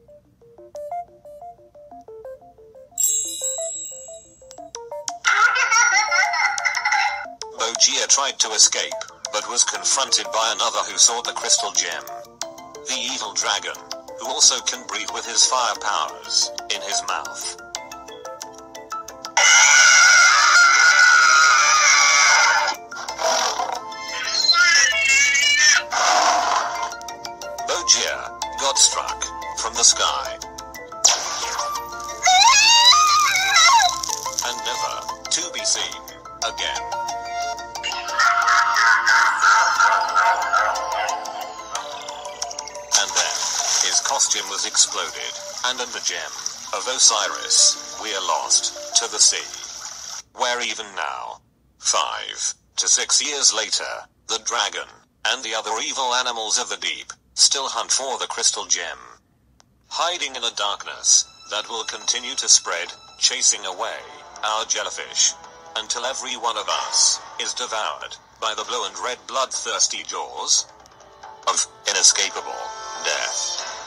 Yuya tried to escape, but was confronted by another who saw the crystal gem. The evil dragon, who also can breathe with his fire powers in his mouth. Yuya got struck from the sky and never to be seen again. And then his costume was exploded, and in the gem of Osiris, we are lost to the sea, where even now, 5 to 6 years later, the dragon and the other evil animals of the deep still hunt for the crystal gem, hiding in a darkness that will continue to spread, chasing away our jellyfish, until every one of us is devoured by the blue and red bloodthirsty jaws of inescapable death.